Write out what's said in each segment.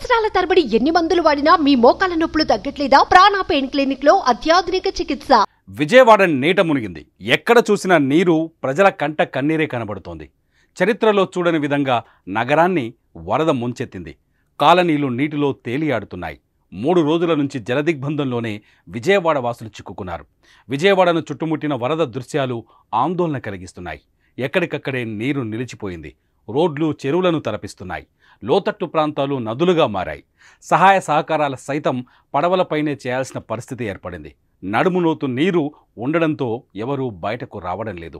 సంవత్సరాల తరబడి ఎన్ని మందులు వాడినా మీ మోకాల నొప్పులు తగ్గట్లేదా? ప్రాణ పెయిన్ క్లినిక్ లో అత్యాధునిక చికిత్స. విజయవాడ నీట మునిగింది. ఎక్కడ చూసినా నీరు, ప్రజల కంట కన్నీరే కనబడుతోంది. చరిత్రలో చూడని విధంగా నగరాన్ని వరద ముంచెత్తింది. కాలనీలు నీటిలో తేలియాడుతున్నాయి. 3 రోజుల నుంచి జలదిగ్బంధంలోనే విజయవాడ వాసులు చిక్కుకున్నారు. విజయవాడను చుట్టుముట్టిన వరద దృశ్యాలు ఆందోళన కలిగిస్తున్నాయి. ఎక్కడికక్కడే నీరు నిలిచిపోయింది. రోడ్లు, చెరువులను తలపిస్తున్నాయి. లోతట్టు ప్రాంతాలు నదులుగా మారాయి. సహాయ సహకారాల సైతం పడవలపైనే చేయాల్సిన పరిస్థితి ఏర్పడింది. నడుములోతు నీరు ఉండడంతో ఎవరూ బయటకు రావడం లేదు.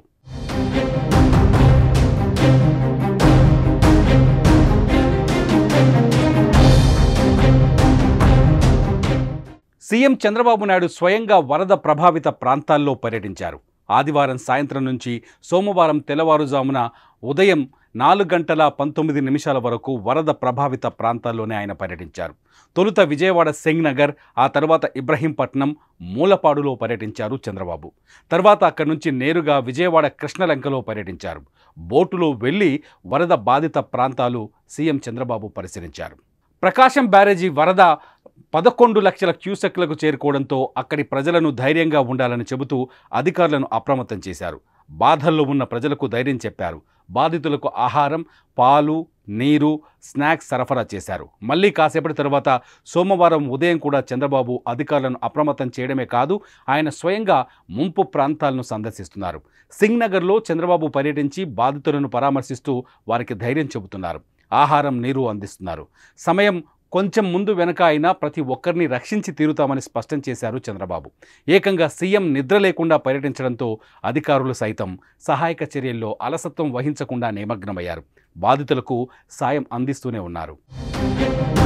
సీఎం చంద్రబాబు నాయుడు స్వయంగా వరద ప్రభావిత ప్రాంతాల్లో పర్యటించారు. ఆదివారం సాయంత్రం నుంచి సోమవారం తెల్లవారుజామున ఉదయం 4:19 వరకు వరద ప్రభావిత ప్రాంతాల్లోనే ఆయన పర్యటించారు. తొలుత విజయవాడ సింగ్నగర్, ఆ తర్వాత ఇబ్రహీంపట్నం, మూలపాడులో పర్యటించారు చంద్రబాబు. తర్వాత అక్కడి నుంచి నేరుగా విజయవాడ కృష్ణలంకలో పర్యటించారు. బోటులో వెళ్లి వరద బాధిత ప్రాంతాలు సీఎం చంద్రబాబు పరిశీలించారు. ప్రకాశం బ్యారేజీ వరద 11 లక్షల క్యూసెక్లకు చేరుకోవడంతో అక్కడి ప్రజలను ధైర్యంగా ఉండాలని చెబుతూ అధికారులను అప్రమత్తం చేశారు. బాధల్లో ఉన్న ప్రజలకు ధైర్యం చెప్పారు. బాధితులకు ఆహారం, పాలు, నీరు, స్నాక్స్ సరఫరా చేశారు. మళ్ళీ కాసేపటి తర్వాత సోమవారం ఉదయం కూడా చంద్రబాబు అధికారులను అప్రమత్తం చేయడమే కాదు, ఆయన స్వయంగా ముంపు ప్రాంతాలను సందర్శిస్తున్నారు. సింగ్నగర్లో చంద్రబాబు పర్యటించి బాధితులను పరామర్శిస్తూ వారికి ధైర్యం చెబుతున్నారు. ఆహారం, నీరు అందిస్తున్నారు. సమయం కొంచెం ముందు వెనక అయినా ప్రతి ఒక్కరిని రక్షించి తీరుతామని స్పష్టం చేశారు చంద్రబాబు. ఏకంగా సీఎం నిద్ర లేకుండా పర్యటించడంతో అధికారులు సైతం సహాయక చర్యల్లో అలసత్వం వహించకుండా నిమగ్నమయ్యారు. బాధితులకు సాయం అందిస్తూనే ఉన్నారు.